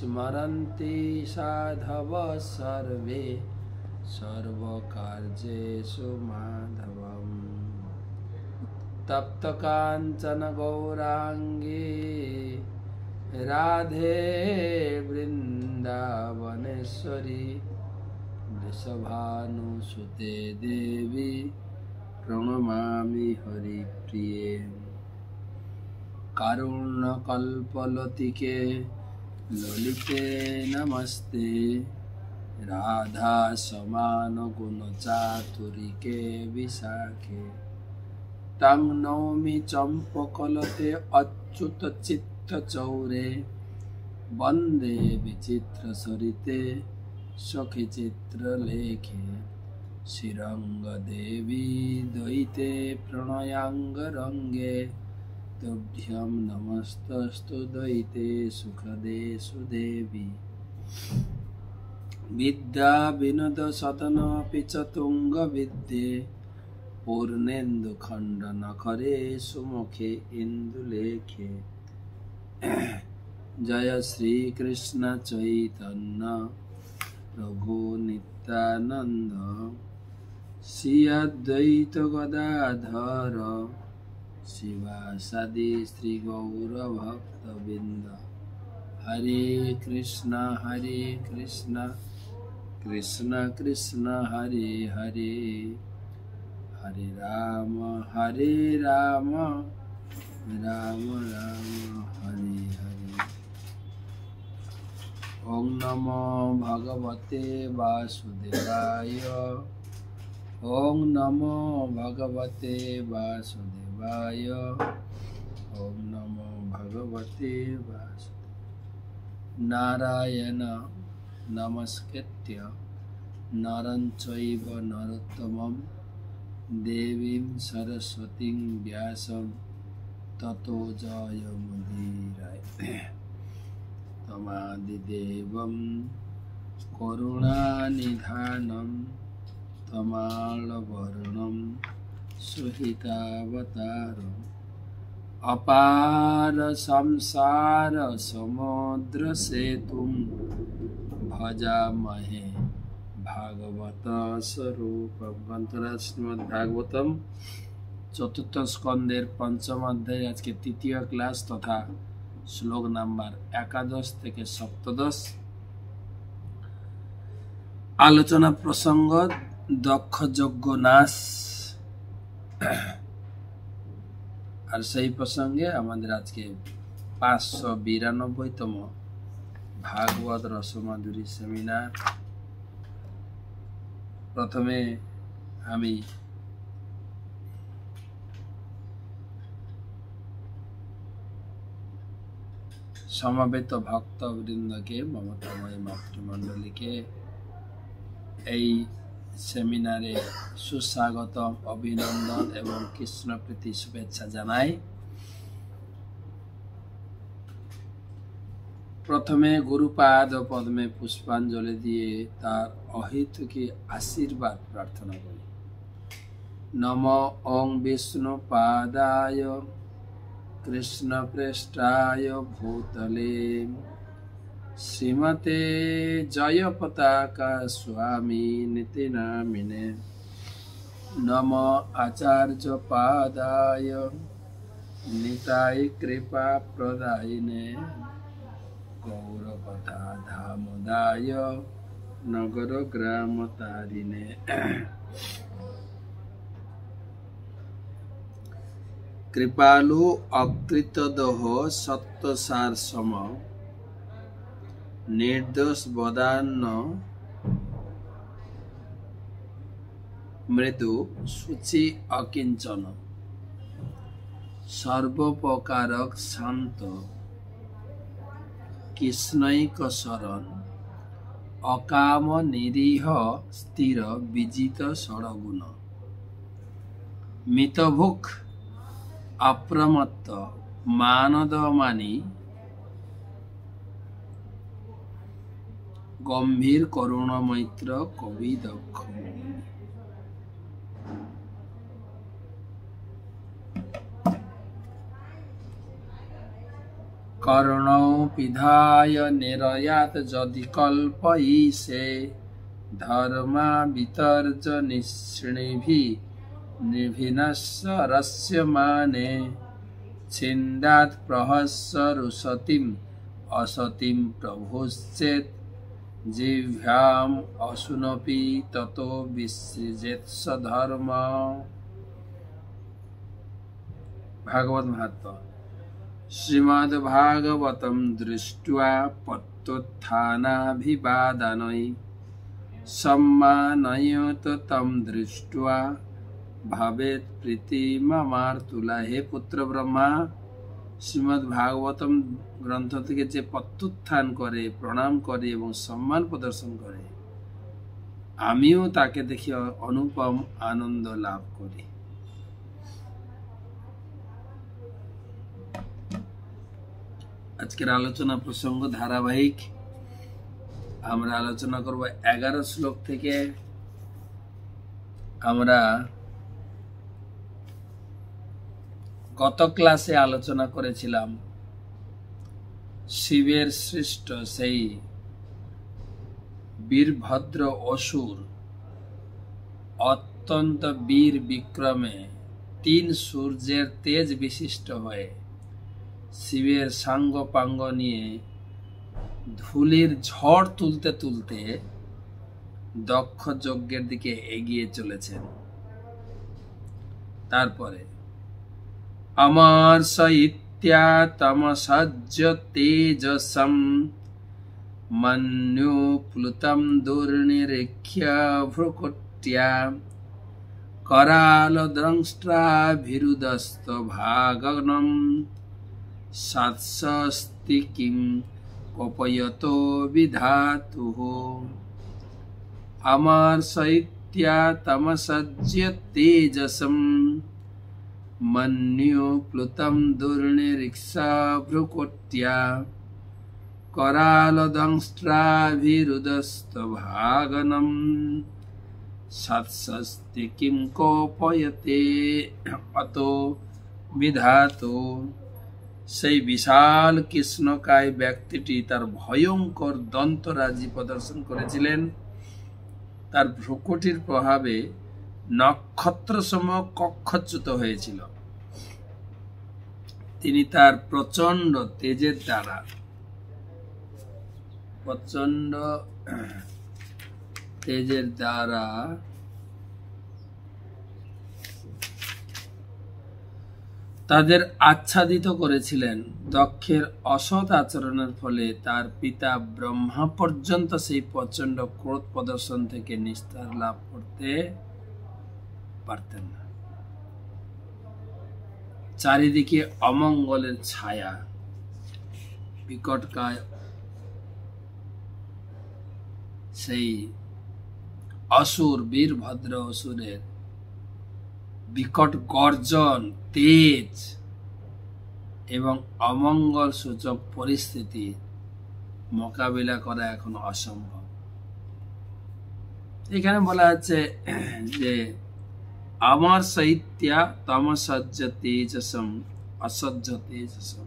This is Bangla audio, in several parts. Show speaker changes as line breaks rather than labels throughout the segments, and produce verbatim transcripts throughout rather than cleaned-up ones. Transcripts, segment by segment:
स्मरन्ति साधव सर्वे सर्वकार्येषु माधवम् तप्त कांचन गौरांगी राधे वृंदावनेश्वरी वृषभानुसुते देवी प्रणमामि हरिप्रिये कारुण्यकल्पलतिके ललिते नमस्ते राधा समान गुण चातुरिके विशाखे तं नौमि चंपकलते अच्युत चित्त चौरे वंदे विचित्र सरिते सखी चित्र लेखे श्रीरंग देवी द्वैते प्रणयांग रंगे तुभ्यं नमस्तस्तु द्वैते सुखदे सुदेवी विद्या विनोद सदन पिच तुंग विद्ये पूर्णेन्दु खंड नखरे सुमुखे इंदुलेखे जय श्री कृष्ण चैतन्य प्रभु नित्यानंद श्री अद्वैत गदाधर शिवासादि श्री गौर भक्तबिंद हरे कृष्ण हरे कृष्ण कृष्ण कृष्ण हरे हरे हरे राम हरे राम राम राम हरे हरे। ओम नमो भगवते वासुदेवाय ओम नमो भगवते वासुदेवाय ओम नमो भगवते वासुदेवाय। नारायण नमस्कृत्य नरं चैव नरोत्तमं देवीं सरस्वतीं व्यासं ततो जयमुदीरये। तमादिदेवं करुणानिधानं तमालवर्णं सुहितावतारम् अपार संसार समुद्र सेतुं भजामहे भागवत स्वरूपम। ग्रंथराज श्रीमद् भागवतम चतुर्थ स्कंदेर पंचम अध्याय आज के तृतीय क्लास तथा श्लोक नंबर एकादश থেকে सप्तदश आलोचना प्रसंग दक्ष यज्ञ नाश और सही प्रसंगे हमारे आज के पाँच सौ बिरानब्बेतम भागवत रसमाधुरी सेमिनार। प्रथमे हमी समवेत भक्त वृंद के ममतामय मातृमंडली के এই सेमिनारे सुस्वागतम अभिनंदन एवं कृष्ण प्रीति शुभेच्छा जानाई। प्रथमे गुरुपाद पद में पुष्पांजलि दिए तार अहित की आशीर्वाद प्रार्थना करी। नमो ओं विष्णु पादाय कृष्ण पृष्ठाय भूतले श्रीमते जय पताका स्वामी निति नामिने। नमो आचार्य पादाय निताय कृपा प्रदायिने गौरवता धामोदाय नगर ग्राम तारिणे। कृपालु अकृतदोह सत्तसार सम निर्दोष बदान्न मृदु शुचि अकिंचन सर्वोपकारक शांत कृष्णैक शरण अकाम निरीह स्थिर विजित षडगुण मितभुक अप्रमत्त मानदमानी गंभीर करुण मैत्र कवि दक्ष क कर्णौ पिधाय निरयात यदि कल्पयिषे धर्मा वितर्जनिश्रेणिभिः निभिनस्सरस्य माने छिन्दात् प्रहस्सरुसतिम् असतिं प्रभुश्चेत् जिह्वाम् अशुनपि ततो विसृजेत् स धर्म। भागवत महत्व। श्रीमद्भागवतं दृष्ट्वा पत्तोत्थानाभिवादनै सम्मानयेत् तं दृष्ट्वा भवेत् प्रीतिममार्तुला। हे पुत्र ब्रह्मा, श्रीमद् भागवतम ग्रंथ থেকে যে প্রত্যুত্থান করে, প্রণাম করে এবং সম্মান প্রদর্শন করে, আমিও তাকে দেখে অনুপম আনন্দ লাভ করি। আজকের আলোচনা প্রসঙ্গ ধারাবাহিক। আমরা আলোচনা করব এগারো শ্লোক থেকে। আমরা গত ক্লাসে আলোচনা করেছিলাম শিবের সৃষ্ট সেই বীরভদ্র অসুর অত্যন্ত বীর বিক্রমে তিন সূর্যের তেজ বিশিষ্ট হয়ে শিবের সাঙ্গ পাঙ্গ নিয়ে ধুলির ঝড় তুলতে তুলতে দক্ষ যজ্ঞের দিকে এগিয়ে চলেছেন। তারপরে अमर्षयित्या तमसज्ज तेजसं मन्युप्लुतं दुर्निरीक्ष्य भ्रुकुट्या करालद्रंष्ट्राभिरुदस्तभागनं सत्सस्ति किं कोपयतो विधातुः। अमर्षयित्या तमसज्ज तेजसं मन्युप्लुतं दुर्निरीक्ष्य भ्रुकुट्या करालदंष्ट्राभिरुदस्तभागनं सत्सस्ति किं कोपयते अतो विधातो। সেই বিশাল কৃষ্ণকায় ব্যক্তিটি তার ভয়ঙ্কর দন্তরাজি প্রদর্শন করেছিলেন। তার ভ্রুকুটির প্রভাবে নক্ষত্রসম কক্ষচ্যুত হয়েছিল। তিনি তার প্রচন্ড তেজের দ্বারা প্রচন্ড তেজের দ্বারা তাদের আচ্ছাদিত করেছিলেন। দক্ষের অসৎ আচরণের ফলে তার পিতা ব্রহ্মা পর্যন্ত সেই প্রচন্ড ক্রোধ প্রদর্শন থেকে নিস্তার লাভ করতে পারতেন না। চারিদিকে অমঙ্গলের ছায়া, বিকটকায় সেই অসুর বীরভদ্র অসুরের বিকট গর্জন, তেজ এবং অমঙ্গল সূচক পরিস্থিতি মোকাবিলা করা এখন অসম্ভব। এখানে বলা হচ্ছে যে আমার শৈত্যা তমসজ্জ তেজসম অসজ্জ তেজসম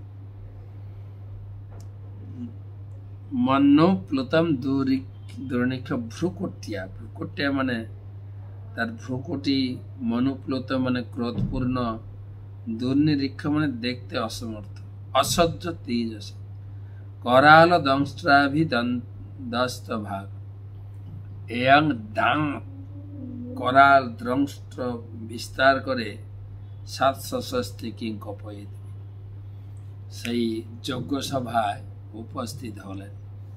মন্যপ্লুতম দুর্নিক্ষ ভ্রুকুটিয়া। ভ্রুকুটিয়া মানে তার ভ্রুকুটি, মনুপ্লুত মানে ক্রোধপূর্ণ, দুর্নিরীক্ষ মানে দেখতে অসমর্থ, অসহ্য তেজস, कराल दंष्ट्राभिदस्त भाग एयं दांत कराल द्रंष्ट्र विस्तार करे सात सशस्त्री किं कपयित সেই যজ্ঞ সভায় উপস্থিত হলেন।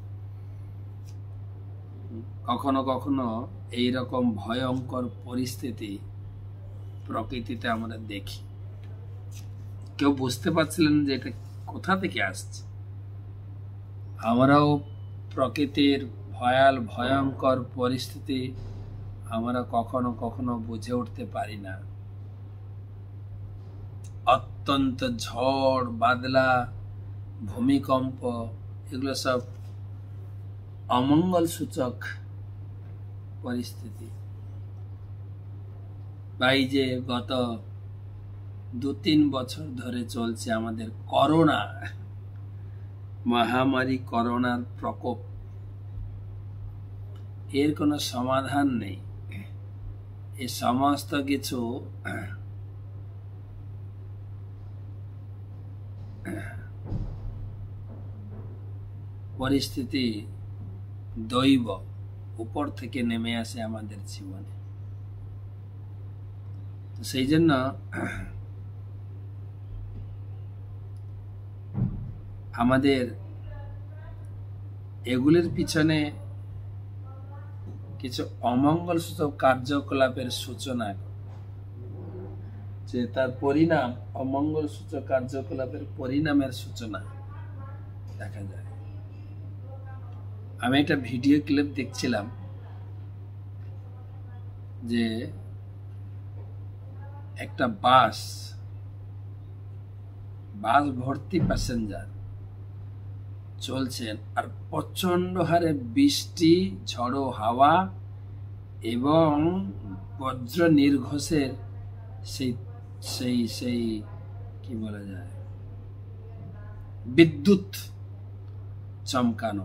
কখনো কখনো এই রকম ভয়ঙ্কর পরিস্থিতি প্রকৃতিতে আমরা দেখি। কেউ বুঝতে পারছিলেন যে এটা কোথা থেকে আসছে। আমরাও প্রকৃতির ভয়াল ভয়ঙ্কর পরিস্থিতি আমরা কখনো কখনো বুঝে উঠতে পারি না। অত্যন্ত ঝড় বাদলা, ভূমিকম্প, এগুলো সব অমঙ্গল সূচক পরিস্থিতি। ভাই যে গত দু তিন বছর ধরে চলছে আমাদের করোনা, মহামারী করোনার প্রকোপ, এর কোনো সমাধান নেই। এই সমস্ত কিছু পরিস্থিতি দৈব উপর থেকে নেমে আসে আমাদের জীবনে। তো সেই জন্য আমাদের এগুলির পিছনে কিছু অমঙ্গলসূচক কার্যকলাপের সূচনা, যে তার পরিণাম, অমঙ্গলসূচক কার্যকলাপের পরিণামের সূচনা দেখা যায়। আমি একটা ভিডিও ক্লিপ দেখছিলাম যে একটা বাস বাস ভর্তি প্যাসেঞ্জার চলছেন, আর প্রচন্ড হারে বৃষ্টি, ঝড়ো হাওয়া এবং বজ্র নির্ঘোষের সেই সেই সেই কি বলা যায়, বিদ্যুৎ চমকানো,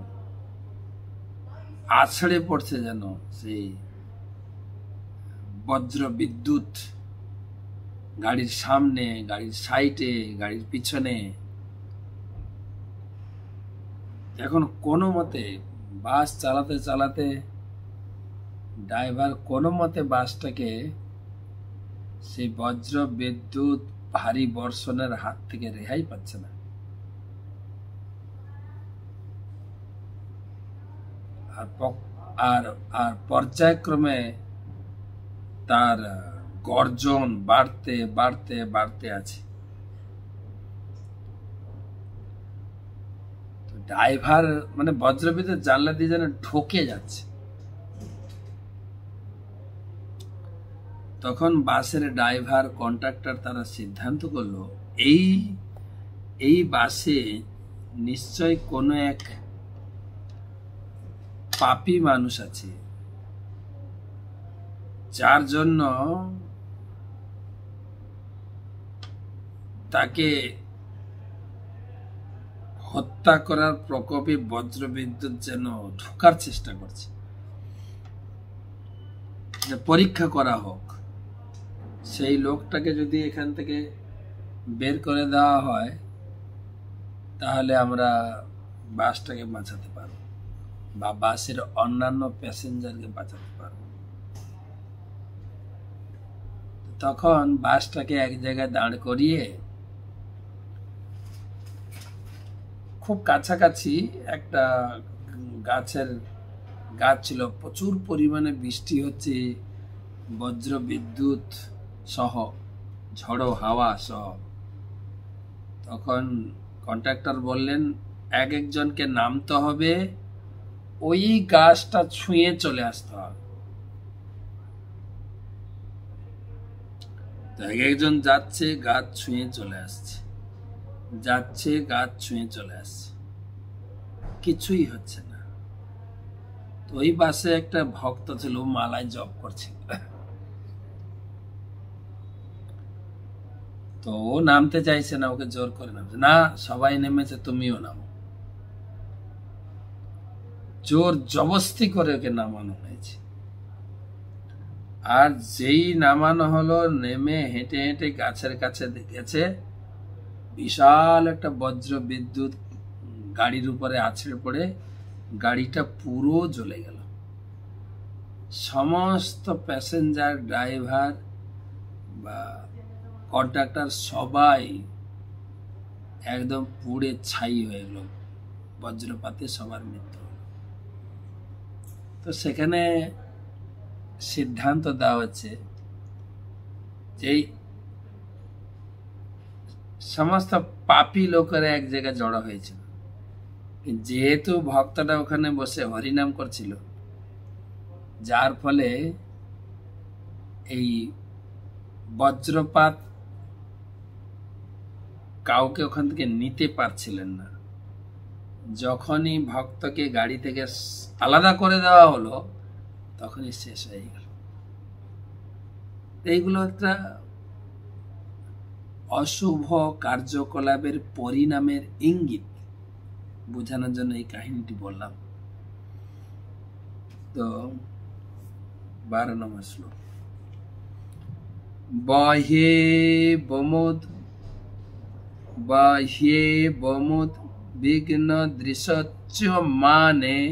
আছড়ে পড়ছে যেন সেই বজ্র বিদ্যুৎ গাড়ির সামনে, গাড়ির সাইডে, গাড়ির পিছনে। এখন কোনো মতে বাস চালাতে চালাতে ড্রাইভার কোনো মতে বাসটাকে সেই বজ্র বিদ্যুৎ ভারী বর্ষণের হাত থেকে রেহাই পাচ্ছে না। আর আর আর পর্যায়ক্রমে তার গর্জন বাড়তে বাড়তে বাড়তে আছে। ড্রাইভার মানে বজ্রবিদ্যুৎ জানলা দিয়ে যেন ঢোকে যাচ্ছে। তখন বাসের ড্রাইভার, কন্ট্রাক্টর তারা সিদ্ধান্ত করলো এই এই বাসে নিশ্চয় কোনো এক পাপী মানুষ আছে, যার জন্য তাকে হত্যা করার প্রকোপে বজ্রবিদ্যুৎ যেন ঢোকার চেষ্টা করছে। পরীক্ষা করা হোক, সেই লোকটাকে যদি এখান থেকে বের করে দেওয়া হয় তাহলে আমরা বাসটাকে বাঁচাতে পারবো বা বাসের অন্যান্য প্যাসেঞ্জারকে বাঁচাতে পারবো। তখন বাসটাকে এক জায়গায় দাঁড় করিয়ে খুব কাছাকাছি একটা গাছের গাছ ছিল, প্রচুর পরিমাণে বৃষ্টি হচ্ছে, বজ্র বিদ্যুৎ সহ, ঝড়ো হাওয়া সহ। তখন কন্ট্রাক্টর বললেন এক একজনকে নামতে হবে, ওই গাছটা ছুঁয়ে চলে আসতে হবে। তো এক একজন যাচ্ছে, গাছ ছুঁয়ে চলে আসছে, যাচ্ছে, গাছ ছুঁয়ে চলে আসছে, কিছুই হচ্ছে না। তো ওই বাসে একটা ভক্ত ছিল, মালায় জপ করছিল। তো ও নামতে চাইছে না, ওকে জোর করে নামছে না, সবাই নেমেছে, তুমিও নামো। জোর জবস্তি করে ওকে নামানো হয়েছে। আর যেই নামানো হলো, নেমে হেঁটে হেঁটে গাছের কাছে দেখেছে বিশাল একটা বজ্র বিদ্যুৎ গাড়ির উপরে আছড়ে পড়ে গাড়িটা পুরো জ্বলে গেল। সমস্ত প্যাসেঞ্জার, ড্রাইভার বা কন্ট্রাক্টর সবাই একদম পুড়ে ছাই হয়ে গেল, বজ্রপাতে সবার মৃত্যু হল। তো সেখানে সিদ্ধান্ত দেওয়া হচ্ছে যে সমস্ত পাপী লোকেরা এক জায়গায় জড়ো হয়েছিল, যেহেতু ভক্তটা ওখানে বসে হরিনাম করছিল, যার ফলে এই বজ্রপাত কাউকে ওখান থেকে নিতে পারছিলেন না। যখনই ভক্তকে গাড়ি থেকে আলাদা করে দেওয়া হলো তখনই শেষ হয়ে গেল। এইগুলো একটা অশুভ কার্যকলাপের পরিণামের ইঙ্গিত। বোঝানোর জন্য এই কাহিনীটি বললাম। তো বারো নম্বর শ্লোক। বাহ্যে বমোদ বাহ্যে বমোদ বিঘ্ন দৃশ্যচ্যমানে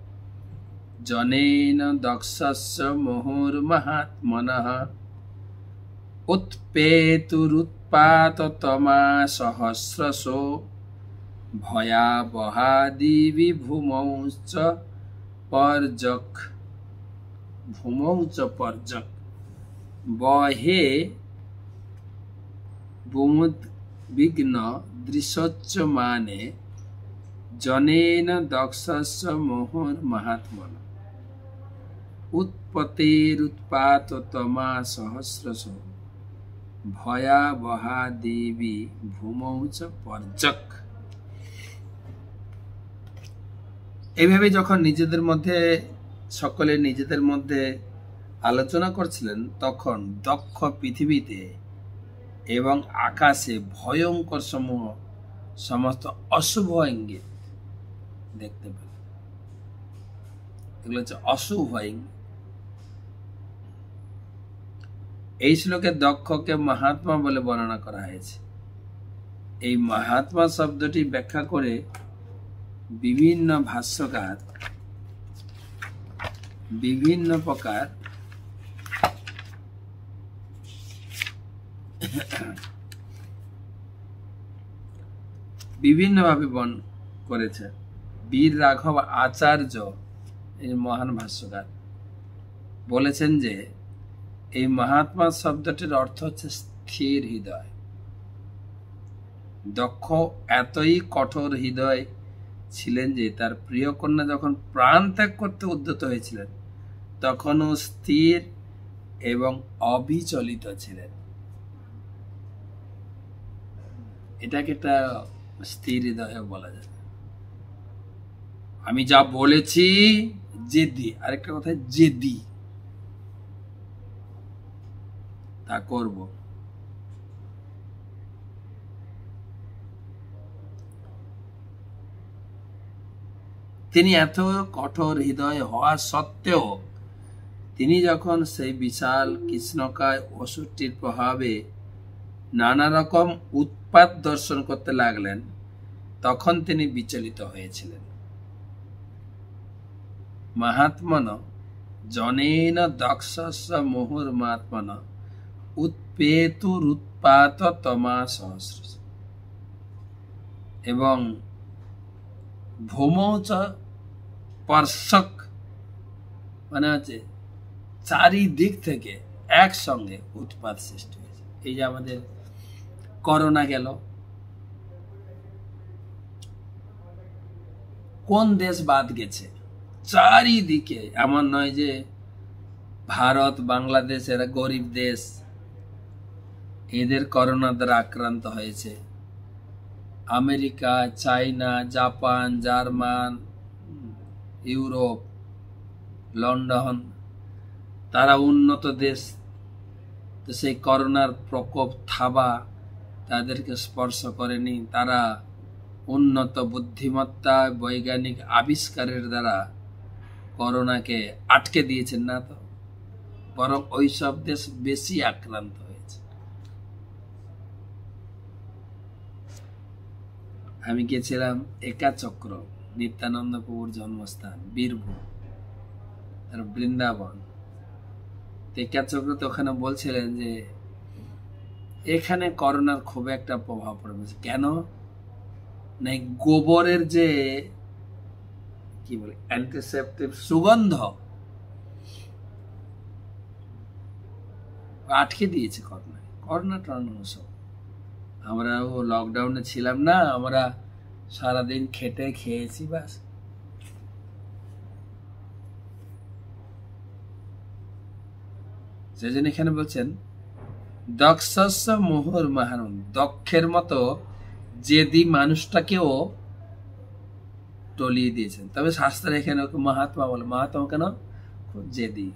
জনেন দক্ষস্য মুহুর্মহাত্মনঃ উৎপেতুরুৎপাততমা সহস্রশো ভয়াবহাদি বিভূমৌ চ পর্যক ভূমৌ চ পর্যক। বহে বুমুদ বিঘ্ন দৃশ্যচ্যমানে জনেন দক্ষস্য মুহুর্মহাত্মনঃ উৎপতেরুৎপাততমা সহস্রশো ভয়াবহাদিবি ভূমৌ চ পর্যক। এইভাবে যখন নিজেদের মধ্যে সকলে নিজেদের মধ্যে আলোচনা করছিলেন, তখন দক্ষ পৃথিবীতে এবং আকাশে ভয়ঙ্কর সমূহ সমস্ত অশুভ ইঙ্গিত দেখতে পেলেন। এগুলো হচ্ছে অশুভ ইঙ্গিত। এই শ্লোকে দক্ষকে মহাত্মা বলে বর্ণনা করা হয়েছে। এই মহাত্মা শব্দটি ব্যাখ্যা করে বিভিন্ন ভাষ্যকার বিভিন্ন প্রকার বিভিন্নভাবে বর্ণনা করেছে। বীর রাঘব আচার্য এই মহান ভাষ্যকার বলেছেন যে এই মহাত্মা শব্দটির অর্থ হচ্ছে স্থির হৃদয়। দক্ষ এতই কঠোর হৃদয় ছিলেন যে তার প্রিয় কন্যা যখন প্রাণ ত্যাগ করতে উদ্যত হয়েছিলেন, তখনও স্থির এবং অবিচলিত ছিলেন। এটাকে একটা স্থির হৃদয় বলা যায়। আমি যা বলেছি জেদি, আরেকটা কথা জেদি, তা করব। তিনি এত কঠোর হৃদয় হওয়া সত্ত্বেও তিনি যখন সেই বিশাল কৃষ্ণকায় অসুরটির প্রভাবে নানা রকম উৎপাত দর্শন করতে লাগলেন, তখন তিনি বিচলিত হয়েছিলেন। মহাত্মন জনেন দক্ষস্য মুহুর্মহাত্মন উৎপেতুরুৎপাত তমা সহস্র এবং ভূমৌ চ পর্যক, মানে হচ্ছে চারিদিক থেকে একসঙ্গে উৎপাত সৃষ্টি হয়েছে। এই যে আমাদের করোনা গেল, কোন দেশ বাদ গেছে? চারিদিকে। এমন নয় যে ভারত বাংলাদেশ এরা গরিব দেশ, এদের করোনা দ্বারা আক্রান্ত হয়েছে। America, China, Japan, German, Europe, London, তারা উন্নত দেশ। তো সেই করোনার প্রকোপ থাবা তাদেরকে স্পর্শ করেনি। তারা উন্নত বুদ্ধিমত্তা, বৈজ্ঞানিক আবিষ্কারের দ্বারা করোনাকে আটকে দিয়েছেন না, তো বরং ওই সব দেশ বেশি আক্রান্ত হয়েছে। আমি গেছিলাম একাচক্র, নিত্যানন্দ প্রভুর জন্মস্থান বীরভূম, আর বৃন্দাবন। একাচক্র তো ওখানে বলছিলেন যে এখানে করোনার খুব একটা প্রভাব পড়বে। কেন? না, গোবরের যে কি বলে অ্যান্টিসেপটিভ সুগন্ধ আটকে দিয়েছে করোনা। করোনা টরোনা সব। আমরাও লকডাউনে ছিলাম না, আমরা সারাদিন খেটে খেয়েছি বাস। সেজন্য এখানে বলছেন দক্ষস্য মুহুর্মহাত্মন, দক্ষের মতো জেদি মানুষটাকেও টলিয়ে দিয়েছেন। তবে শাস্ত্রে এখানে ওকে মহাত্মা বলে। মহাত্মা কেন? খুব জেদি।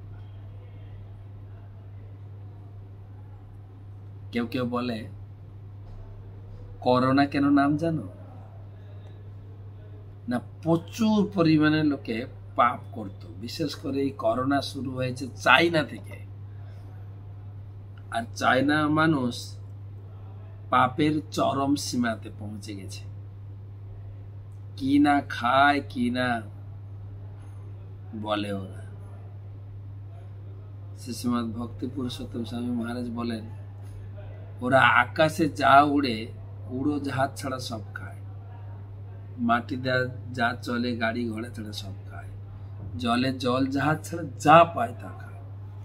কেউ কেউ বলে করোনা কেন নাম জানো? না প্রচুর পরিমাণে লোকে পাপ করত। বিশেষ করে এই করোনা শুরু হয়েছে চায়না থেকে, আর চায়না মানুষ পাপের চরম সীমাতে পৌঁছে গেছে। কি না খায়, কি না বলে ওরা। শ্রীশ্রীমদ ভক্তি পুরুষোত্তম স্বামী মহারাজ বলেন, ওরা আকাশে যা উড়ে, উড়োজাহাজ ছাড়া সব খায়, মাটি যা চলে গাড়ি ঘোড়া ছাড়া সব খায়, জলে জল জাহাজ ছাড়া যা পায় তা খায়।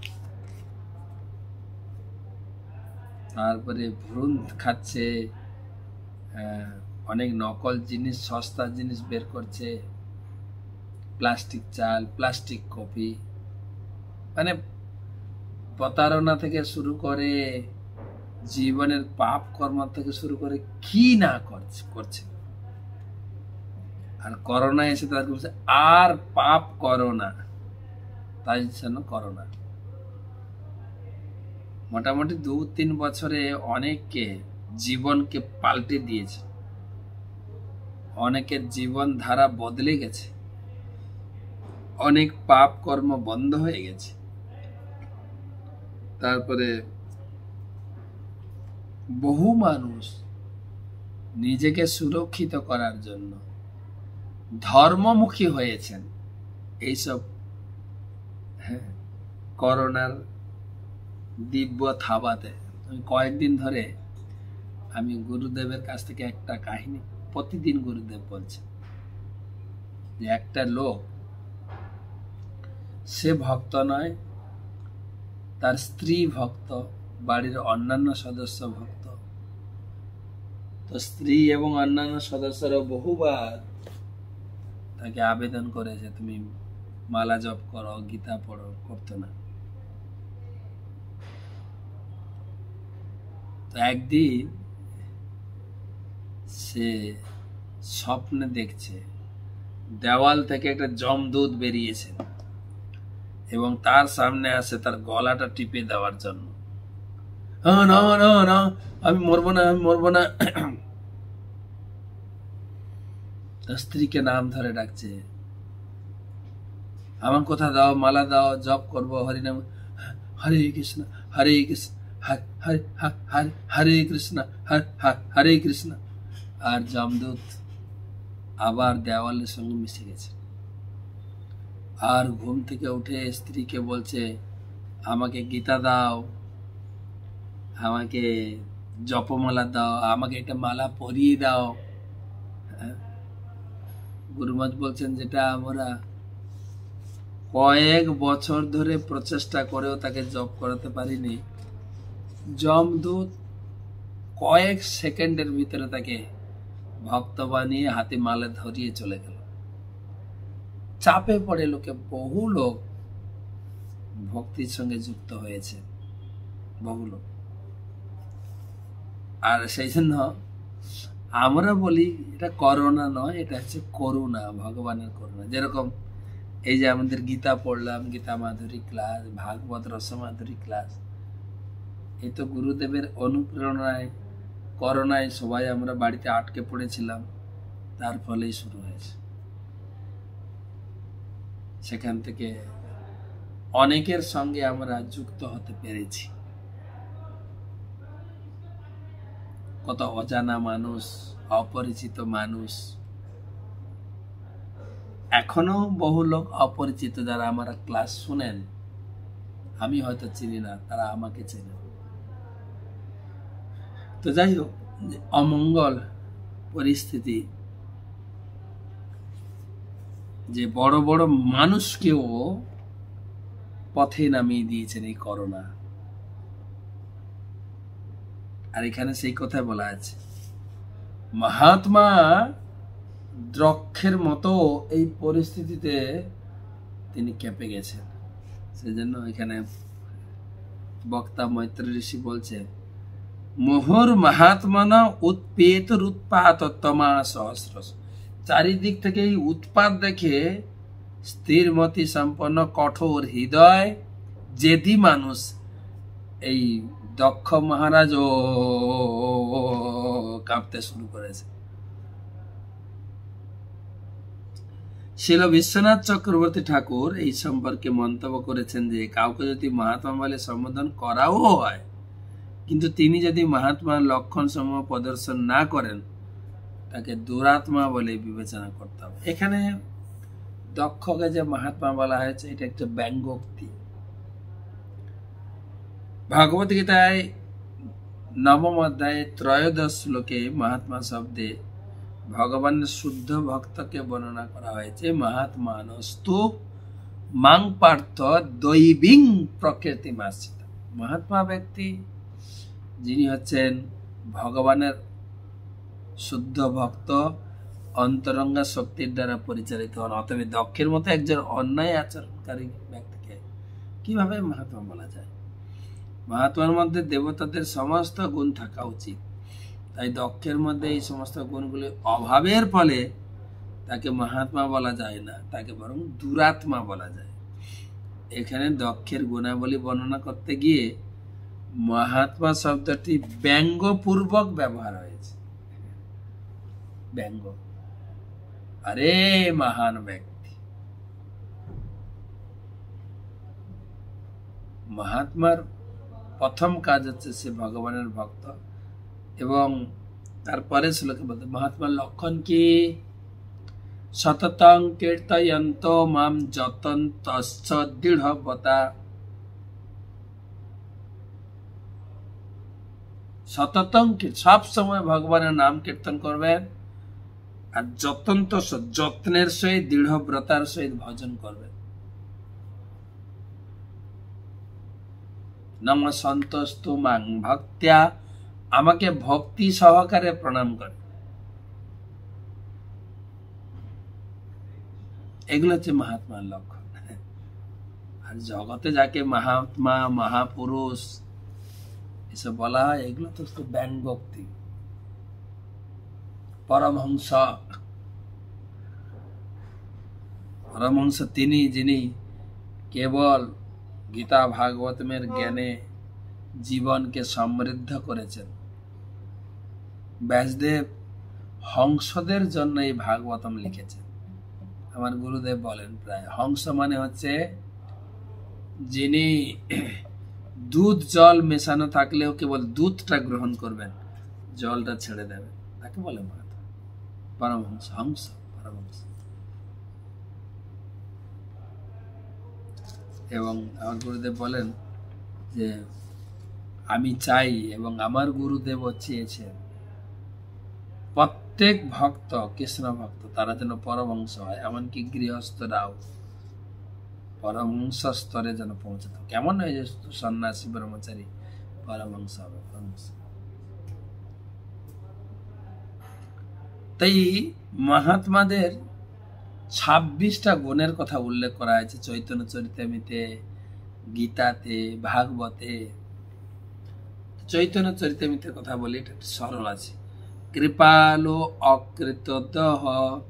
তারপরে ভ্রূণ খাচ্ছে, অনেক নকল জিনিস, সস্তা জিনিস বের করছে, প্লাস্টিক চাল, প্লাস্টিক কফি, মানে প্রতারণা থেকে শুরু করে জীবনের পাপ কর্ম থেকে শুরু করে কি না করছে করছে আর করোনা এসে তাদের বলছে আর পাপ করো না, তাই জন্য করোনা। মোটামুটি দু তিন বছরে অনেককে জীবনকে পাল্টে দিয়েছে, অনেকের জীবন ধারা বদলে গেছে, অনেক পাপ কর্ম বন্ধ হয়ে গেছে। তারপরে বহু মানুষ নিজেকে সুরক্ষিত করার জন্য ধর্মমুখী হয়েছেন এইসব হ্যাঁ করোনার দিব্য থাবাতে। কয়েকদিন ধরে আমি গুরুদেবের কাছ থেকে একটা কাহিনী প্রতিদিন গুরুদেব বলছে, যে একটা লোক, সে ভক্ত নয়, তার স্ত্রী ভক্ত, বাড়ির অন্যান্য সদস্য ভক্ত। তো স্ত্রী এবং অন্যান্য সদস্যরা বহুবার তাকে আবেদন করেছে, তুমি মালা জপ করো, গীতা পড়ো, করতো না। তো একদিন সে স্বপ্নে দেখছে দেওয়াল থেকে একটা যমদূত বেরিয়েছে এবং তার সামনে আসে তার গলাটা টিপে দেওয়ার জন্য। না না না, আমি মরবো না, আমি মরবো না। তার স্ত্রীকে নাম ধরে ডাকছে, আমার কথা দাও, মালা দাও, জপ করবো হরিনাম, হরে কৃষ্ণ হরে কৃষ্ণ হরে হরে হরে কৃষ্ণ হরে কৃষ্ণ। আর যমদূত আবার দেওয়ালের সঙ্গে মিশে গেছে। আর ঘুম থেকে উঠে স্ত্রীকে বলছে, আমাকে গীতা দাও, আমাকে জপমালা দাও, আমাকে একটা মালা পরিয়ে দাও। গুরুমহারাজ বলছেন, যেটা আমরা কয়েক বছর ধরে প্রচেষ্টা করেও তাকে জপ করাতে পারিনি, যমদূত কয়েক সেকেন্ডের ভিতরে তাকে ভক্ত বানিয়ে হাতে মালা ধরিয়ে চলে গেল। চাপে পড়ে লোকে, বহু লোক ভক্তির সঙ্গে যুক্ত হয়েছে, বহু লোক। আর সেই জন্য আমরা বলি এটা করোনা নয়, এটা হচ্ছে করুণা, ভগবানের করুণা। যেরকম এই যে আমাদের গীতা পড়লাম, গীতা মাধুরী ক্লাস, ভাগবত রসমাধুরী ক্লাস, এই তো গুরুদেবের অনুপ্রেরণায় করোনায় সবাই আমরা বাড়িতে আটকে পড়েছিলাম, তার ফলেই শুরু হয়েছে। সেখান থেকে অনেকের সঙ্গে আমরা যুক্ত হতে পেরেছি। কত অজানা মানুষ, অপরিচিত মানুষ, এখনো বহু লোক অপরিচিত যারা আমার ক্লাস শুনেন, আমি হয়তো চিনি না, তারা আমাকে চেনে। তো যাই হোক, অমঙ্গল পরিস্থিতি, যে বড় বড় মানুষকেও পথে নামিয়ে দিয়েছেন এই করোনা। আর এখানে সেই কথা বলা আছে, মহাত্মা দ্রক্ষের মতো এই পরিস্থিতিতে তিনি কেঁপে গেছেন। সেজন্য এখানে বক্তা মৈত্রী ঋষি বলছে, মোহর মহাত্মনা উৎপেত উৎপাত তমা সহস্র। চারিদিক থেকে এই উৎপাত দেখে স্থিরমতি সম্পন্ন কঠোর হৃদয় জেদি মানুষ এই দক্ষ মহারাজ ও কাঁপতে শুরু করেছে। শিল বিশ্বনাথ চক্রবর্তী ঠাকুর এই সম্পর্কে মন্তব্য করেছেন যে কাউকে যদি মহাত্মা বলে সম্বোধন করাও হয়, কিন্তু তিনি যদি মহাত্মার লক্ষণ সমূহ প্রদর্শন না করেন, তাকে দুরাত্মা বলে বিবেচনা করতে হবে। এখানে দক্ষকে যে মহাত্মা বলা হয়েছে এটা একটা ব্যঙ্গোক্তি। ভগবত গীতায় নবম অধ্যায়ে ত্রয়োদশ শ্লোকে মহাত্মা শব্দে ভগবানের শুদ্ধ ভক্তকে বর্ণনা করা হয়েছে। মহাত্মানস্তু মাং পার্থ দৈবিং প্রকৃতি মাসিত। মহাত্মা ব্যক্তি যিনি হচ্ছেন ভগবানের শুদ্ধ ভক্ত, অন্তরঙ্গা শক্তির দ্বারা পরিচালিত হন। অতএব দক্ষের মতো একজন অন্যায় আচরণকারী ব্যক্তিকে কিভাবে মহাত্মা বলা যায়? মহাত্মার মধ্যে দেবতাদের সমস্ত গুণ থাকা উচিত। তাই দক্ষের মধ্যে এই সমস্ত গুণগুলি অভাবের ফলে তাকে মহাত্মা বলা যায় না, তাকে বরং দুরাত্মা বলা যায়। এখানে দক্ষের গুণাবলী বর্ণনা করতে গিয়ে মহাত্মা শব্দটি ব্যঙ্গপূর্বক ব্যবহার হয়েছে। ব্যঙ্গ, আরে মহান ব্যক্তি। মহাত্মার প্রথম কাজ হচ্ছে সে ভগবানের ভক্ত। এবং তারপরে শ্লোকে বলতে মহাত্মার লক্ষণ কি? সততং কীর্তয়ন্ত মাম যতন্তশ্চ দৃঢ়বতা। সততং, সব সময় ভগবানের নাম কীর্তন করবেন, আর যতন্ত যত্নের সহিত দৃঢ়ব্রতার সহিত ভজন করবেন। নম সন্তস্তু মাং ভক্ত্যা, আমাকে ভক্তি সহকারে প্রণাম করে। এগুলো হচ্ছে মহাত্মার লক্ষণ। আর জগতে যাকে মহাত্মা, মহাপুরুষ এসব বলা হয়, এগুলো তো ব্যঙ্গোক্তি। পরমহংস, পরমহংস তিনি যিনি কেবল গীতা ভাগবতের জ্ঞানে জীবনকে সমৃদ্ধ করেছেন। ব্যাসদেব হংসদের জন্য এই ভাগবতম লিখেছেন। আমার গুরুদেব বলেন প্রায় হংস মানে হচ্ছে যিনি দুধ জল মেশানো থাকলেও কেবল দুধটা গ্রহণ করবেন, জলটা ছেড়ে দেবেন, তাকে বলে মহাত্মা, পরমহংস, হংস, পরমহংস। এবং আমার গুরুদেব বলেন যে আমি চাই এবং আমার গুরুদেব চেয়েছেন প্রত্যেক ভক্ত, কৃষ্ণ ভক্ত, তারা যেন পরমহংস হয়, এমনকি গৃহস্থরাও পরমহংস স্তরে যেন পৌঁছাতে। কেমন হয় যে সন্ন্যাসী ব্রহ্মচারী পরমহংস হবে, পরমহংস। তাই মহাত্মাদের ছাব্বিশটা গুণের কথা উল্লেখ করা হয়েছে চৈতন্য চরিতামৃতে, গীতাতে, ভাগবতে। চৈতন্য চরিতামৃতের কথা বলি, এটা সরল আছে। কৃপালো অকৃতদহ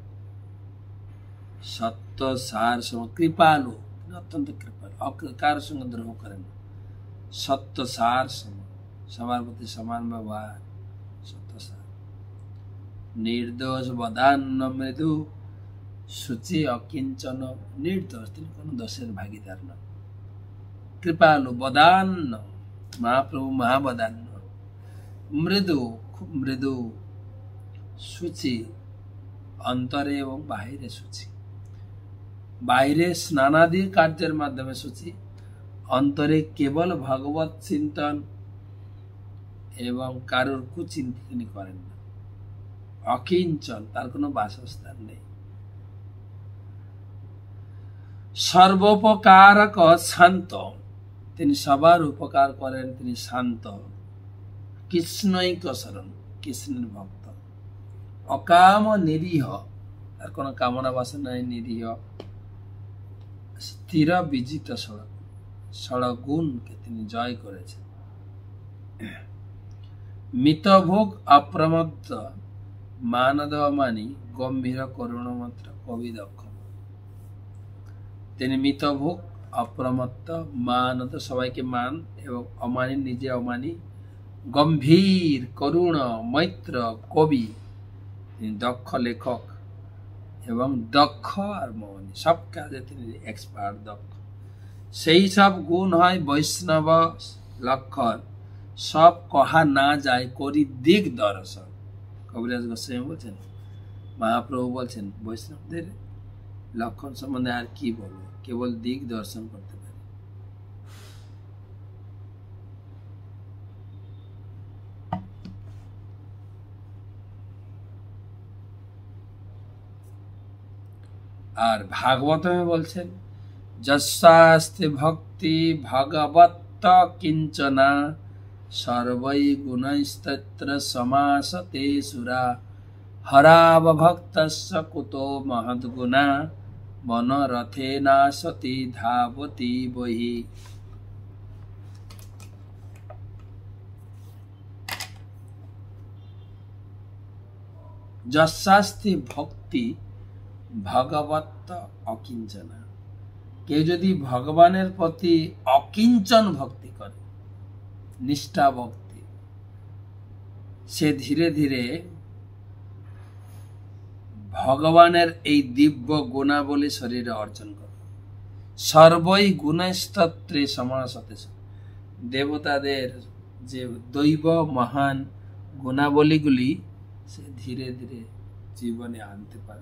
সত্য সার সম। কৃপালু, অত্যন্ত কৃপালু, কার সঙ্গে দ্রোহ করেন, সত্য সার সম, সবার প্রতি সমান ব্যবহার, সত্য সার। নির্দোষ বদান্য মৃদু সূচি অকিঞ্চন, নির্দোষ, তিনি কোন দোষের ভাগিদার নন। কৃপালু, বদান্য, মহাপ্রভু মহাবদান্য। মৃদু, খুব মৃদু। সূচি, অন্তরে এবং বাহিরে সূচি। বাইরে স্নানাদি কার্যের মাধ্যমে সূচি, অন্তরে কেবল ভগবত চিন্তন এবং কারোর কুচিন্তা তিনি করেন না। অকিঞ্চন, তার কোনো বাসস্থান নেই। সর্বোপকারক শান্ত, তিনি সবার উপকার করেন, তিনি শান্ত। কৃষ্ণৈক শরণ, কৃষ্ণের ভক্ত। অকাম নিরীহ, তার কোনো কামনা বাসনা নাই, নিরীহ। স্থির বিজিত সড়ক, সড়গুণকে তিনি জয় করেছেন। মিতভোগ অপ্রমত্ত, মানদ মানি গম্ভীর করুণমাত্র কবি দক্ষ। তিনি মিতভোগ, অপ্রমত্ত, মানদ সবাইকে মান এবং অমানি নিজে অমানি, গম্ভীর, করুণ, মৈত্র, কবি, তিনি দক্ষ লেখক এবং দক্ষ আর মৌনী, সব কাজে তিনি এক্সপার্ট, দক্ষ। সেই সব গুণ হয় বৈষ্ণব লক্ষণ, সব কহা না যায় করি দিক দর্শন। কবিরাজ গোস্বামী বলছেন, মহাপ্রভু বলছেন বৈষ্ণবদের লক্ষণ সম্বন্ধে আর কি বলবো, কেবল দিক দর্শন করতে পারে। আর ভাগবতমে বলছেন, যস্যাস্তি ভক্তি ভগবত্ত কিঞ্চনা সর্বৈ গুণৈস্তত্র সমাসতে সুরা হরাবভক্তস্য কুতো মহদ্গুণা মনোরথেনা সতি ধাবতি বহি। যস্যাস্তি ভক্তি ভগবত্ত অকিঞ্চনা, কেউ যদি ভগবানের প্রতি অকিঞ্চন ভক্তি করে, নিষ্ঠা ভক্তি, সে ধীরে ধীরে ভগবানের এই দিব্য গুণাবলী শরীরে অর্জন করে। সর্বই গুণস্তত্রে সমাসতে, দেবতাদের যে দৈব মহান গুণাবলীগুলি সে ধীরে ধীরে জীবনে আনতে পারে।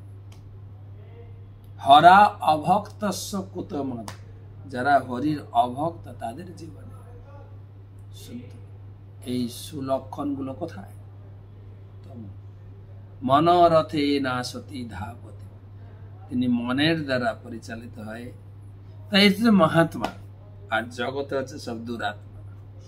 হরা অভক্তস্য কুতমদ, যারা হরির অভক্ত তাদের জীবনে শুদ্ধ। এই সুলক্ষণ গুলো কোথায়? মনোরথে না সতী ধাবতি, তিনি মনের দ্বারা পরিচালিত হয়, তাই হচ্ছে মহাত্মা। আর জগতে হচ্ছে সব দুরাত্মা।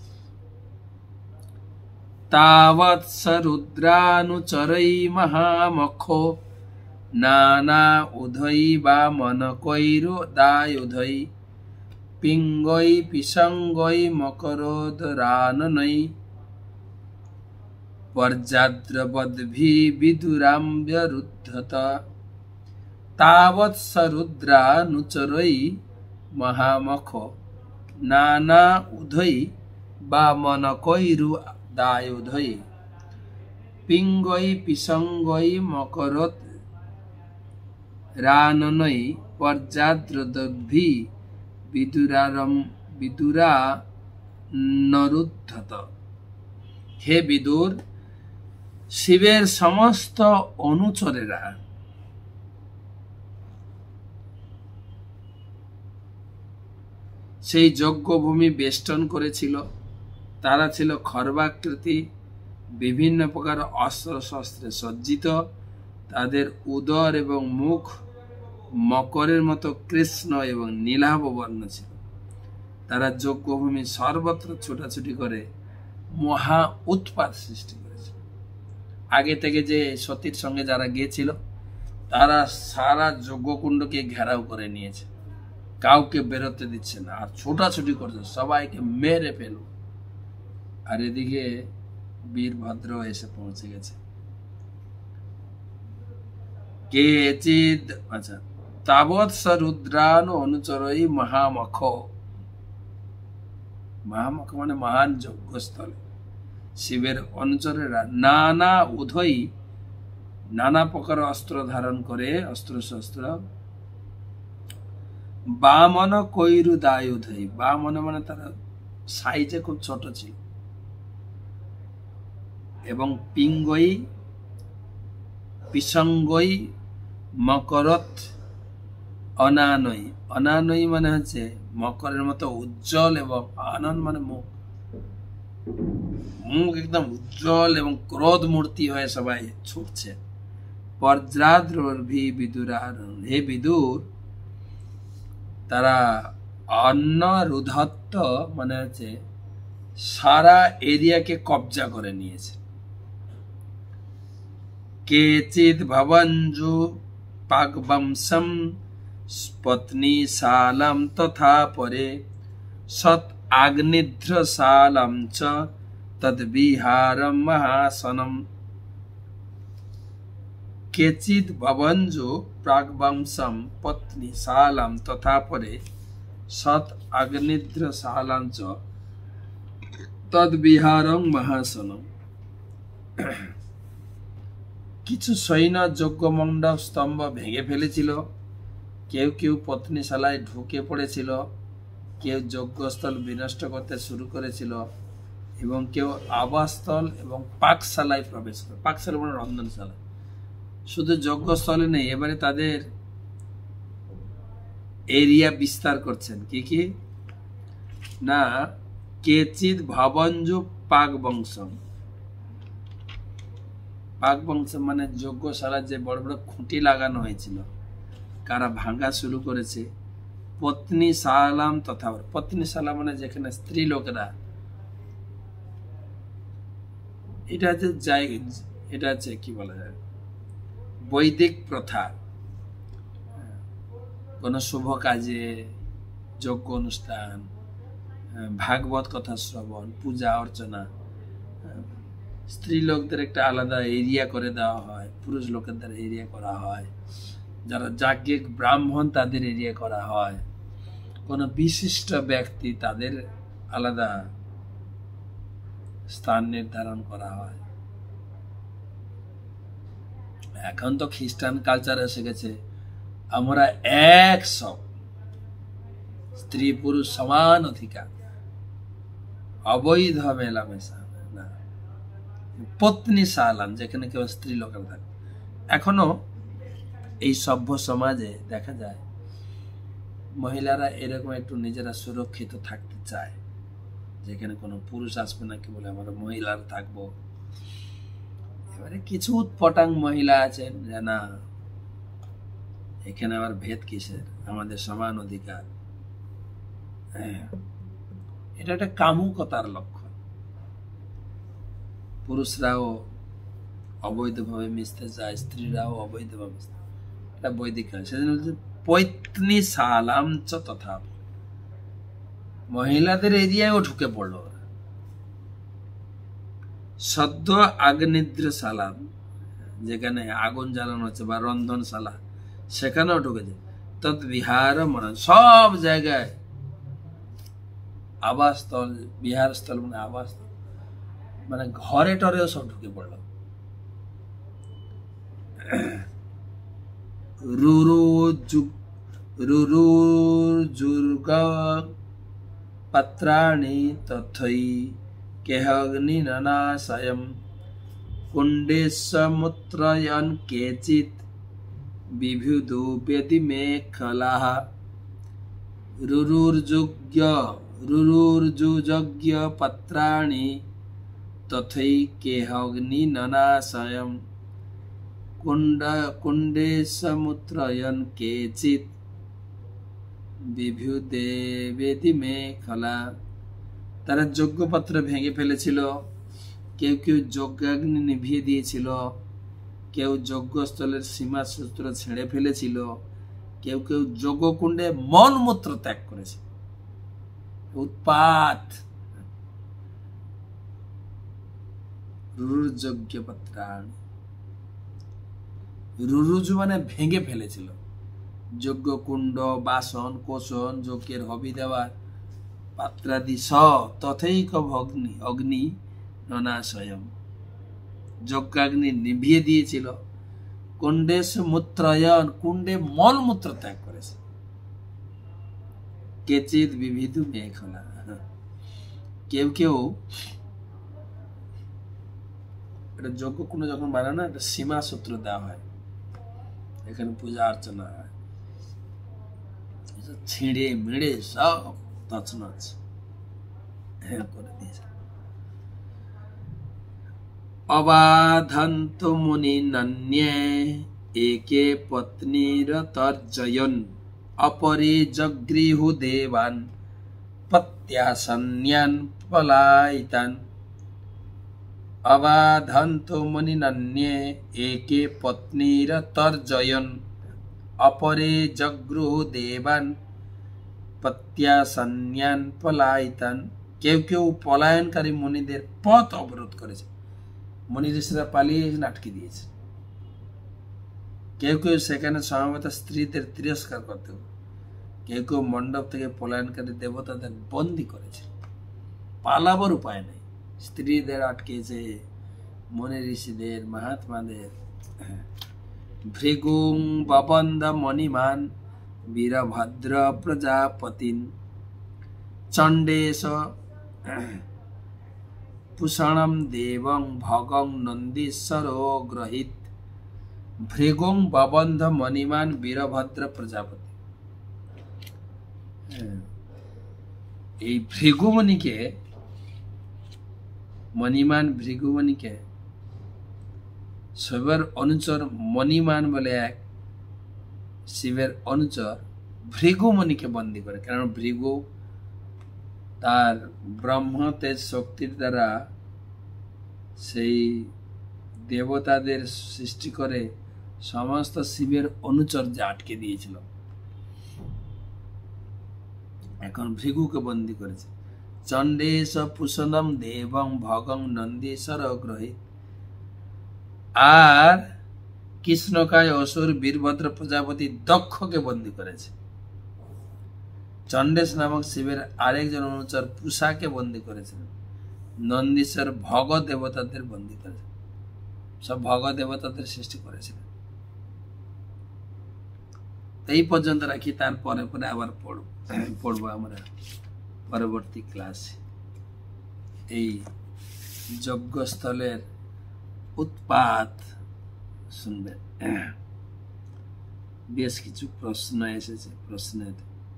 তাবৎ সরুদ্রানুচরৈ মহামখো নানা উধৈ বা মনকৈরু দায়ুধৈ পিঙ্গৈ পিসঙ্গৈ মকরোদরাননৈ পর্যাদ্রবদ্ভি বিদুরাম্ব্যরুদ্ধত। তাবৎ সরুদ্রানুচরৈ মহামখো নানা উধৈ বা মনকৈরু দায়ুধৈ পিঙ্গৈ পিসঙ্গৈ মকরোদ রাননৈ পর্যাদ্রবদ্ভি বিদুরারম বিদুরা নরুদ্ধত। হে বিদুর, শিবের সমস্ত অনুচরেরা সেই যজ্ঞভূমি বেষ্টন করেছিল। তারা ছিল খর্বাকৃতি, বিভিন্ন প্রকার অস্ত্র শস্ত্রে সজ্জিত। তাদের উদর এবং মুখ মকরের মতো কৃষ্ণ এবং নীলাভ বর্ণ ছিল। তারা যজ্ঞভূমি সর্বত্র ছোটাছুটি করে মহা উৎপাত সৃষ্টি করেছে। আগে থেকে যে সতীর সঙ্গে যারা গিয়েছিল তারা সারা যজ্ঞকুণ্ডকে ঘেরাও করে নিয়েছে, কাউকে বেরোতে দিচ্ছে না, আর ছোটাছুটি করছে, সবাইকে মেরে ফেল। আর এদিকে বীরভদ্র এসে পৌঁছে গেছে। কেচিদ আচ্ছা তাবৎ সরুদ্রানু অনুচরৈ মহামখ, মহামখ মানে মহান যজ্ঞস্থলে শিবের অনুচরেরা নানা উধৈ, নানা প্রকার অস্ত্র ধারণ করে, অস্ত্র শস্ত্র। বামন কৈরু দায়ুধৈ, বামন মানে তারা সাইজে খুব ছোট ছিল। এবং পিঙ্গৈ পিসঙ্গৈ মকরত অনানৈ, অনানৈ মানে হচ্ছে মকরের মতো উজ্জ্বল, এবং আনন মানে মুখ, মুখ একদম উজ্জ্বল এবং ক্রোধ মূর্তি হয়ে সবাই ছুটছে। পর্যাদ্রবদ্ভি বিদুরার, হে বিদুর, তারা অন্নরুদ্ধত মানে হচ্ছে সারা এরিয়াকে কবজা করে নিয়েছে। কেচিদ ভবঞ্জু পাগবংশম পত্নী শালাম তথা পরে সৎ আগ্নিধ্র শালাম চ তদ্বিহারম মহাসনম। কেচিদ ভবঞ্জু প্রাগবংশম পত্নী শালাম তথা পরে সৎ আগ্নিধ্র শালাম চ তদ্বিহারম মহাসনম। কিছু সৈন্য যজ্ঞ মণ্ডপ স্তম্ভ ভেঙে ফেলেছিল, কেউ কেউ পত্নীশালায় ঢুকে পড়েছিল, কেউ যজ্ঞস্থল বিনষ্ট করতে শুরু করেছিল এবং কেউ আবাসস্থল এবং পাকশালায় প্রবেশ করে। পাকশালা মানে রন্ধনশালা। শুধু যজ্ঞস্থলে নেই, এবারে তাদের এরিয়া বিস্তার করছেন। কি কি না, কেচিৎ ভবঞ্জু পাক বংশম। পাক বংশ মানে যজ্ঞশালা যে বড় বড় খুঁটি লাগানো হয়েছিল, কারা ভাঙা শুরু করেছে। পত্নী সালাম তথা, পত্নী সালাম মানে যেখানে স্ত্রী লোকেরা, এটা হচ্ছে এটা হচ্ছে কি বলা যায়, বৈদিক প্রথা। কোন শুভ কাজে, যজ্ঞ অনুষ্ঠান, ভাগবত কথা শ্রবণ, পূজা অর্চনা, স্ত্রী লোকদের একটা আলাদা এরিয়া করে দেওয়া হয়, পুরুষ লোকেদের এরিয়া করা হয়, যারা যাজ্ঞিক ব্রাহ্মণ তাদের এরিয়া করা হয়, কোন বিশিষ্ট ব্যক্তি তাদের আলাদা স্থান নির্ধারণ করা হয়। এখন তো খ্রিস্টান কালচার এসে গেছে, আমরা এক সব, স্ত্রী পুরুষ সমান অধিকার, অবৈধ মেলামেশা না, পত্নী সালাম যেখানে কেউ স্ত্রী লোকের থাকে। এখনো এই সভ্য সমাজে দেখা যায় মহিলারা এরকম একটু নিজেরা সুরক্ষিত থাকতে চায়, যেখানে কোনো পুরুষ আসবে না, কি বলে আমরা মহিলারা থাকবো। এবারে কিছু উৎপটাং মহিলা আছেন যে না, এখানে আবার ভেদ কিসের, আমাদের সমান অধিকার। হ্যাঁ, এটা একটা কামুকতার লক্ষণ। পুরুষরাও অবৈধভাবে মিশতে চায়, স্ত্রীরাও অবৈধভাবে মিশতে, এটা বৈদিক। সেজন্য বলছে পৈত্নী সালাম চ তথা, মহিলাদের এরিয়ায়ও ঢুকে পড়ল। সদ্য আগ্নিদ্র সালাম, যেখানে আগুন জ্বালানো হচ্ছে বা রন্ধনশালা, সেখানেও ঢুকেছে। তৎ বিহার মনে, সব জায়গায় আবাসস্থল, বিহার স্থল মানে আবাসস্থল, মানে ঘরে টরেও সব ঢুকে পড়ল। রুরুর্যুর্গ পত্রাণি তথৈ কেহগ্নি নানাশয়ম কুণ্ডেশ্বমুত্রয়ন কেচিৎ বিভুদু বেদিমেখলাঃ। রুরুর্যুজ্ঞ রুরুর্যুযজ্ঞ পত্রাণি তথৈ কেহগ্নি নানাশয়ম কুণ্ড কুণ্ডেশ্বমুত্রয়ন কেচিৎ বিভুদে বেদিমেখলা। তারা যজ্ঞপত্র ভেঙে ফেলেছিল, কেউ কেউ যজ্ঞাগ্নি নিভিয়ে দিয়েছিল, কেউ যজ্ঞস্থলের সীমা সূত্র ছেড়ে ফেলেছিল, কেউ কেউ যজ্ঞকুণ্ডে মলমূত্র ত্যাগ করেছে। উৎপাত। রুরুযজ্ঞ পত্রাণি, রুরুজু মানে ভেঙে ফেলেছিল। যজ্ঞকুণ্ড, বাসন কোসন, যজ্ঞের হবি দেওয়ার পাত্রাদি স তথৈক অগ্নি অগ্নি নানাশয়ম, যজ্ঞাগ্নি নিভিয়ে দিয়েছিল। কুণ্ডেশ মূত্রয়ন, কুণ্ডে মলমূত্র ত্যাগ করেছে। কেচিৎ বিবিধু মেখলা, কেউ কেউ এটা যজ্ঞকুণ্ড যখন বানায় না, একটা সীমা সূত্র দেওয়া হয়, এখানে পূজা অর্চনা হয়, ছিঁড়ে মিড়ে সব তছনছ করে দিয়েছে। অবাধন্ত মুনি নন্যে একে পত্নীর তর্জয়ন অপরে জগৃহু দেবান পত্যাসন্যান পলায়িতান। অবাধন্ত মুনি নন্যে একে পত্নীর তর্জয়ন অপরে জগৃহু দেবান পত্যাসন্যান পলায়িতান। কেউ কেউ পলায়নকারী মুনিদের পথ অবরোধ করেছে, মুনি ঋষিরা পালিয়ে আটকে দিয়েছে। কেউ কেউ সেখানে সমবেত স্ত্রীদের তিরস্কার করতে, কেউ কেউ মণ্ডপ থেকে পলায়নকারী দেবতাদের বন্দী করেছে, পালাবার উপায় নেই, স্ত্রীদের আটকেছে, মুনি ঋষিদের, মহাত্মাদের भृगुं बबन्ध मणिमान् वीरभद्र प्रजापतिन् चण्डेश पुषणं देवं भगं नन्दीश्वरो ग्रहीत भृगुं बबन्ध मणिमान् वीरभद्र प्रजापति। এই ভৃগুমণিকে মণিমান ভৃগুমণিকে শিবের অনুচর মণিমান বলে এক শিবের অনুচর ভৃগুমণিকে বন্দী করে, কারণ ভৃগু তার ব্রহ্ম তেজ শক্তির দ্বারা সেই দেবতাদের সৃষ্টি করে সমস্ত শিবের অনুচর্যা আটকে দিয়েছিল। এখন ভৃগুকে বন্দী করেছে। চণ্ডেশ পুষণম দেবং ভগং নন্দীশ্বর গ্রহীত। আর কৃষ্ণকায় অসুর বীরভদ্র প্রজাপতি দক্ষকে বন্দী করেছে। চণ্ডেশ নামক শিবের আরেকজন অনুচর পুষাকে বন্দী করেছিলেন। নন্দীশ্বর ভগ দেবতাদের বন্দী করেছেন। সব ভগ দেবতাদের সৃষ্টি করেছিলেন। এই পর্যন্ত রাখি, তারপরে পরে আবার পড়ব পড়বো আমরা পরবর্তী ক্লাসে। এই যজ্ঞস্থলের উৎপাত শুনবেন। বেশ কিছু প্রশ্ন এসেছে, প্রশ্নের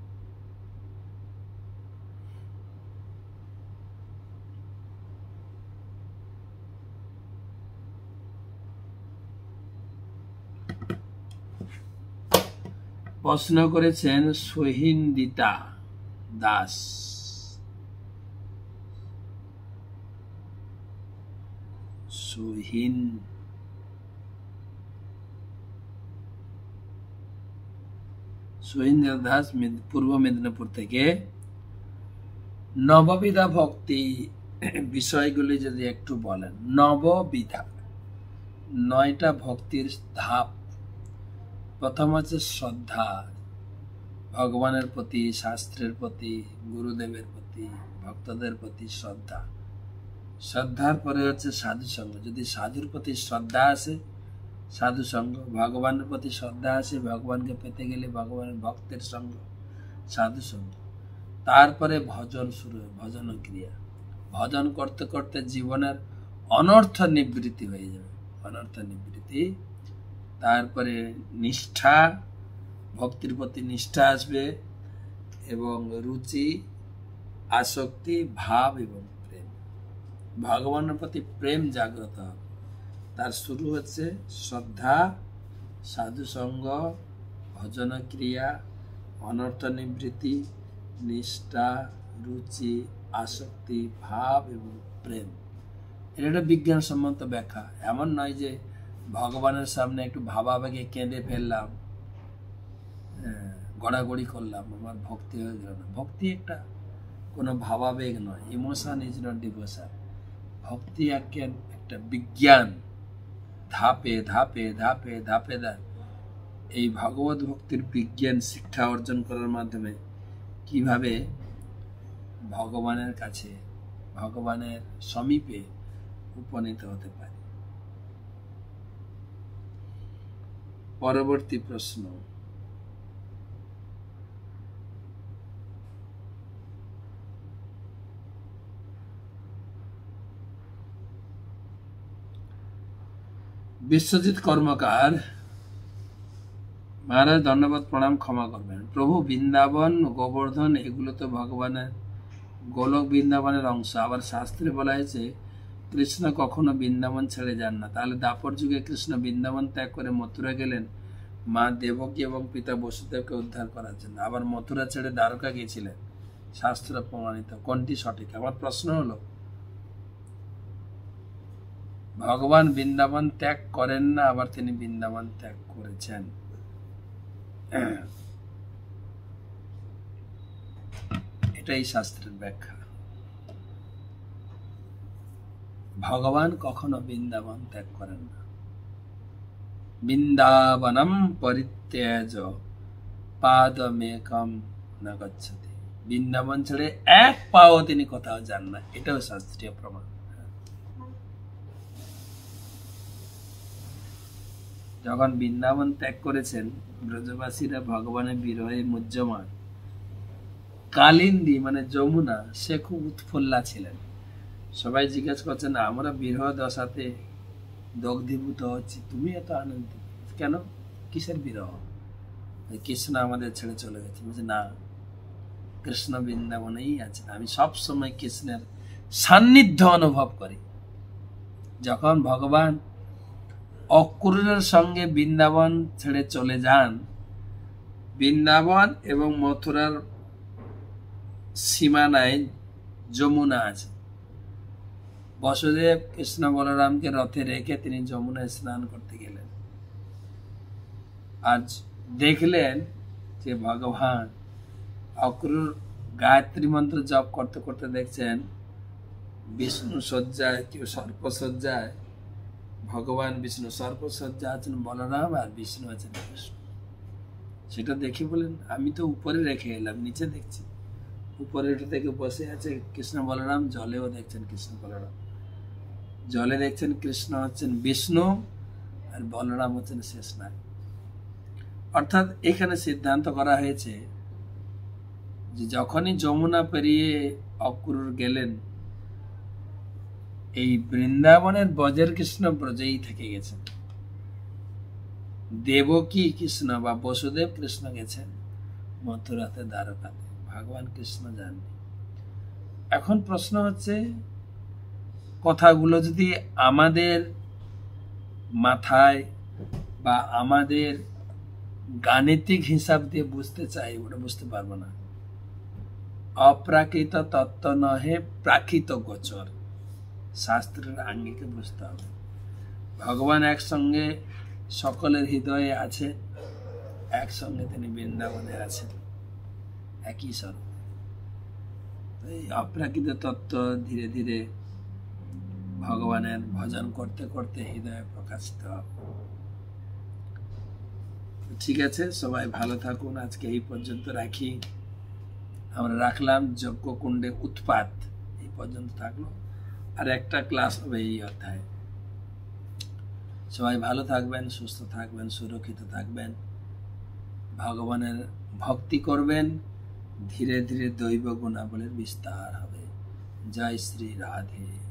প্রশ্ন করেছেন সোহিন্দিতা দাস। সোহিন সোহিন্দিতা দাস পূর্ব মেদিনীপুর থেকে। নববিধা ভক্তি বিষয়গুলি যদি একটু বলেন। নববিধা নয়টা ভক্তির ধাপ। প্রথম হচ্ছে শ্রদ্ধা, ভগবানের প্রতি, শাস্ত্রের প্রতি, গুরুদেবের প্রতি, ভক্তদের প্রতি শ্রদ্ধা। শ্রদ্ধার পরে হচ্ছে সাধু সঙ্গ। যদি সাধুর প্রতি শ্রদ্ধা আসে, সাধু সঙ্গ। ভগবানের প্রতি শ্রদ্ধা আসে, ভগবানকে পেতে গেলে ভগবানের ভক্তের সঙ্গ, সাধু সঙ্গ। তারপরে ভজন শুরু হয়, ভজন ক্রিয়া। ভজন করতে করতে জীবনের অনর্থ নিবৃত্তি হয়ে যাবে, অনর্থ নিবৃত্তি। তারপরে নিষ্ঠা, ভক্তির প্রতি নিষ্ঠা আসবে, এবং রুচি, আসক্তি, ভাব এবং প্রেম। ভগবানের প্রতি প্রেম জাগ্রত হবে। তার শুরু হচ্ছে শ্রদ্ধা, সাধু সঙ্গ, ভজন ক্রিয়া, অনর্থ নিবৃত্তি, নিষ্ঠা, রুচি, আসক্তি, ভাব এবং প্রেম। এটা একটা বিজ্ঞানসম্মত ব্যাখ্যা। এমন নয় যে ভগবানের সামনে একটু ভাবাবেগে কেঁদে ফেললাম, গড়াগড়ি করলাম, আমার ভক্তি হয়ে গেল না। ভক্তি একটা কোনো ভাবাবেগ নয়। Emotion is not devotion. ভক্তি একটা বিজ্ঞান। ধাপে ধাপে ধাপে ধাপে ধাপে এই ভগবত ভক্তির বিজ্ঞান শিক্ষা অর্জন করার মাধ্যমে কিভাবে ভগবানের কাছে, ভগবানের সমীপে উপনীত হতে পারে। পরবর্তী প্রশ্ন। বিশ্বজিৎ কর্মকার, মহারাজ ধন্যবাদ, প্রণাম, ক্ষমা করবেন। প্রভু বৃন্দাবন, গোবর্ধন এগুলো তো ভগবানের গোলক বৃন্দাবনের অংশ। আবার শাস্ত্রে বলা হয়েছে কৃষ্ণ কখনো বৃন্দাবন ছেড়ে যান না। তাহলে দাপর যুগে কৃষ্ণ বৃন্দাবন ত্যাগ করে মথুরা গেলেন মা দেবকী এবং পিতা বসুদেবকে উদ্ধার করার জন্য। আবার মথুরা ছেড়ে দ্বারকা গিয়েছিলেন। শাস্ত্র প্রমাণিত। কোনটি সঠিক? আমার প্রশ্ন হলো, ভগবান বৃন্দাবন ত্যাগ করেন না, আবার তিনি বৃন্দাবন ত্যাগ করেছেন। এটাই শাস্ত্রের ব্যাখ্যা। ভগবান কখনো বৃন্দাবন ত্যাগ করেন না। বৃন্দাবনম পরিত্যাজ পাদমেকম না গচ্ছতি। বৃন্দাবন ছেড়ে এক পাও তিনি কোথাও যান না। এটাও শাস্ত্রীয় প্রমাণ। যখন বৃন্দাবন ত্যাগ করেছেন ব্রজবাসীরা ভগবানের বিরহে মুহ্যমান, কালিন্দী মানে যমুনা সে খুব উৎফুল্লা ছিলেন। সবাই জিজ্ঞেস করছেন আমরা বিরহ দশাতে দগ্ধীভূত হচ্ছি, তুমি এত আনন্দ কেন, কিসের বিরহ? কৃষ্ণ আমাদের ছেড়ে চলে গেছে। বলছে না, কৃষ্ণ বৃন্দাবনেই আছেন, আমি সব সময় কৃষ্ণের সান্নিধ্য অনুভব করি। যখন ভগবান অক্রূরের সঙ্গে বৃন্দাবন ছেড়ে চলে যান, বৃন্দাবন এবং মথুরার সীমানায় যমুনা আছে। বসুদেব কৃষ্ণ বলরামকে রথে রেখে তিনি যমুনায় স্নান করতে গেলেন, আজ দেখলেন যে ভগবান অক্রূর গায়ত্রী মন্ত্র জপ করতে করতে দেখছেন বিষ্ণু শয্যায়, কেউ সর্পশয্যায়, ভগবান বিষ্ণু সর্পশয্যা আছেন বলরাম আর বিষ্ণু আছেন কৃষ্ণ। সেটা দেখে বলেন আমি তো উপরে রেখে এলাম, নিচে দেখছি উপরে থেকে বসে আছে কৃষ্ণ বলরাম, জলেও দেখছেন কৃষ্ণ বলরাম, জলে দেখছেন কৃষ্ণ হচ্ছেন বিষ্ণু আর বলরাম হচ্ছেন শেষনাগ। অর্থাৎ এখানে সিদ্ধান্ত করা হয়েছে যে যখনই যমুনা পেরিয়ে অক্রূর গেলেন, এই বৃন্দাবনের ব্রজের কৃষ্ণ ব্রজেই থেকে গেছেন। দেবকী কৃষ্ণ বা বসুদেব কৃষ্ণ গেছেন মথুরাতে, দ্বারকাতে, ভগবান কৃষ্ণ যাননি। এখন প্রশ্ন হচ্ছে, কথাগুলো যদি আমাদের মাথায় বা আমাদের গাণিতিক হিসাব দিয়ে বুঝতে চাই, ওটা বুঝতে পারবো না। অপ্রাকৃত তত্ত্ব নহে প্রাকৃত গোচর, শাস্ত্রের আঙ্গিকে বুঝতে হবে। ভগবান একসঙ্গে সকলের হৃদয়ে আছে, একসঙ্গে তিনি বৃন্দাবনে আছেন, একই স্বরূপ। এই অপ্রাকৃত তত্ত্ব ধীরে ধীরে ভগবানের ভজন করতে করতে হৃদয়ে প্রকাশিত হবে। ঠিক আছে, সবাই ভালো থাকুন। আজকে এই পর্যন্ত রাখি। আমরা রাখলাম যজ্ঞকুণ্ডে উৎপাত, এই পর্যন্ত থাকলো। আর একটা ক্লাস হবে এই অধ্যায়ে। সবাই ভালো থাকবেন, সুস্থ থাকবেন, সুরক্ষিত থাকবেন, ভগবানের ভক্তি করবেন, ধীরে ধীরে দৈব গুণাবলীর বিস্তার হবে। জয় শ্রী রাধে।